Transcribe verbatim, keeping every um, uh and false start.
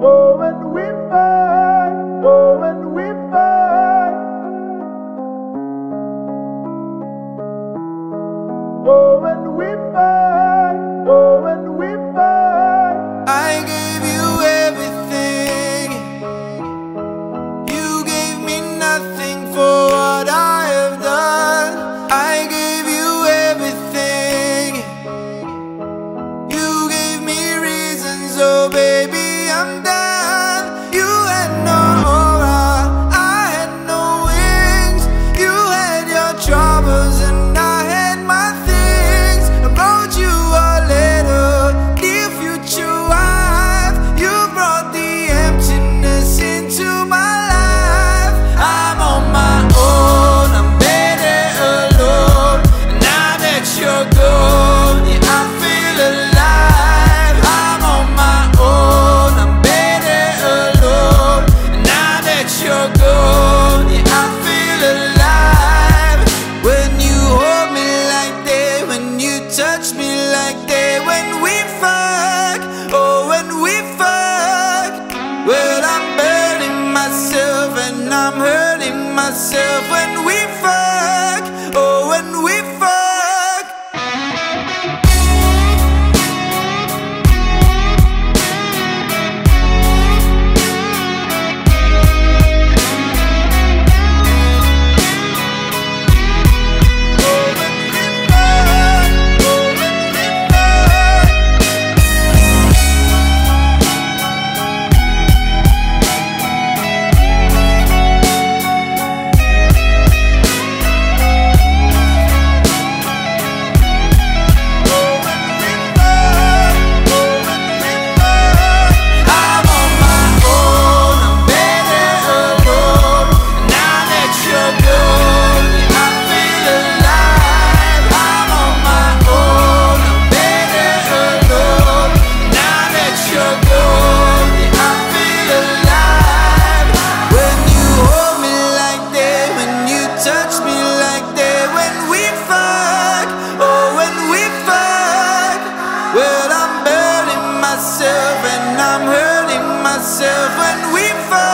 Oh, when we fight. Oh, when we fight. Oh, when we fight. Oh, when we fight. I gave you everything. You gave me nothing for what I have done. I gave you everything. You gave me reasons, oh baby, I'm done. You had no aura, I had no wings. You had your troubles and I had my things. I wrote you a letter, dear future wife. You brought the emptiness into my life. I'm on my own, I'm better alone. And now that you're gone, yeah, I feel alive. I'm on my own, I'm better alone. And now that you're gone, yeah, I feel alive. When you hold me like that, when you touch me like that, when we fuck, oh when we fuck. Well, I'm burning myself and I'm hurting myself when we fuck, oh when we fuck. Oh when we fuck, oh when we fuck. I'm on my own, I'm better alone. Now that you're gone, yeah, I feel alive. I'm on my own, I'm better alone. Now that you're gone, yeah, I feel alive. When you hold me like that, when you touch me like that, when we fuck, oh when we fuck. Well, I'm burning myself and I'm hurting myself when we fuck.